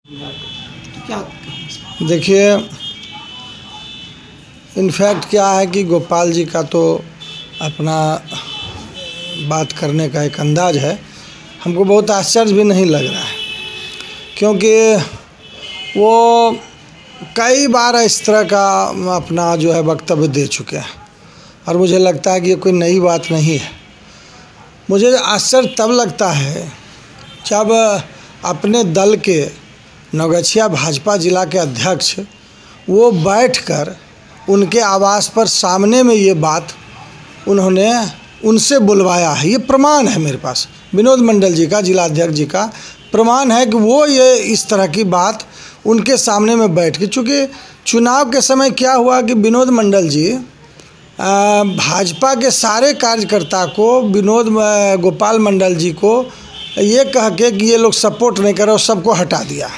क्या देखिए, इनफैक्ट क्या है कि गोपाल जी का तो अपना बात करने का एक अंदाज है, हमको बहुत आश्चर्य भी नहीं लग रहा है, क्योंकि वो कई बार इस तरह का अपना जो है वक्तव्य दे चुके हैं और मुझे लगता है कि ये कोई नई बात नहीं है। मुझे आश्चर्य तब लगता है जब अपने दल के नवगछिया भाजपा जिला के अध्यक्ष वो बैठकर उनके आवास पर सामने में ये बात उन्होंने उनसे बुलवाया है। ये प्रमाण है मेरे पास, विनोद मंडल जी का, जिला अध्यक्ष जी का प्रमाण है कि वो ये इस तरह की बात उनके सामने में बैठ के, चूँकि चुनाव के समय क्या हुआ कि विनोद मंडल जी भाजपा के सारे कार्यकर्ता को गोपाल मंडल जी को ये कह के कि ये लोग सपोर्ट नहीं कर रहे, सबको हटा दिया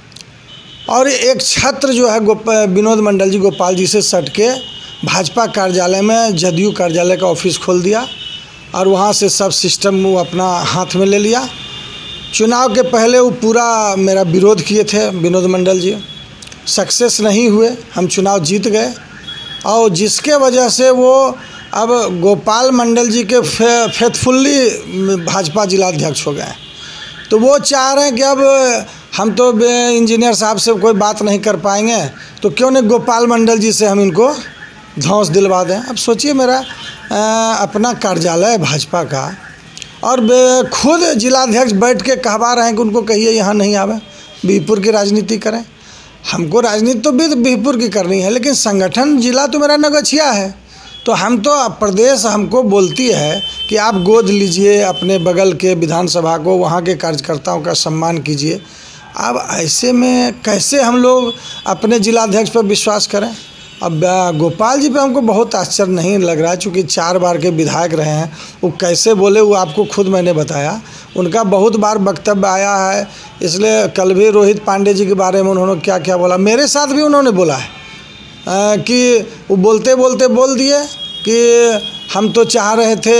और एक छत्र जो है विनोद मंडल जी गोपाल जी से सट के भाजपा कार्यालय में जदयू कार्यालय का ऑफिस खोल दिया और वहाँ से सब सिस्टम वो अपना हाथ में ले लिया। चुनाव के पहले वो पूरा मेरा विरोध किए थे विनोद मंडल जी, सक्सेस नहीं हुए, हम चुनाव जीत गए और जिसके वजह से वो अब गोपाल मंडल जी के फेथफुल्ली भाजपा जिलाध्यक्ष हो गए। तो वो चाह रहे हैं कि अब हम तो इंजीनियर साहब से कोई बात नहीं कर पाएंगे, तो क्यों नहीं गोपाल मंडल जी से हम इनको धौंस दिलवा दें। अब सोचिए, मेरा अपना कार्यालय भाजपा का और खुद जिलाध्यक्ष बैठ के कहवा रहे हैं कि उनको कहिए यहाँ नहीं आवे, बिहपुर की राजनीति करें। हमको राजनीति तो बिहपुर की करनी है, लेकिन संगठन जिला तो मेरा नवगछिया है, तो हम तो प्रदेश हमको बोलती है कि आप गोद लीजिए अपने बगल के विधानसभा को, वहाँ के कार्यकर्ताओं का सम्मान कीजिए। अब ऐसे में कैसे हम लोग अपने जिलाध्यक्ष पर विश्वास करें। अब गोपाल जी पे हमको बहुत आश्चर्य नहीं लग रहा है, चूँकि 4 बार के विधायक रहे हैं। वो कैसे बोले वो आपको खुद मैंने बताया, उनका बहुत बार वक्तव्य आया है। इसलिए कल भी रोहित पांडे जी के बारे में उन्होंने क्या क्या बोला, मेरे साथ भी उन्होंने बोला है कि वो बोलते बोलते बोल दिए कि हम तो चाह रहे थे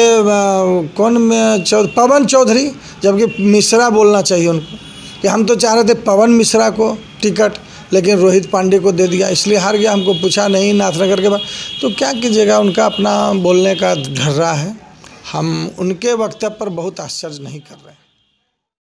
पवन चौधरी, जबकि मिश्रा बोलना चाहिए उनको, कि हम तो चाह रहे थे पवन मिश्रा को टिकट, लेकिन रोहित पांडे को दे दिया, इसलिए हार गया। हमको पूछा नहीं नाथनगर के बाद, तो क्या कीजिएगा, उनका अपना बोलने का ढर्रा है। हम उनके वक्तव्य पर बहुत आश्चर्य नहीं कर रहे हैं।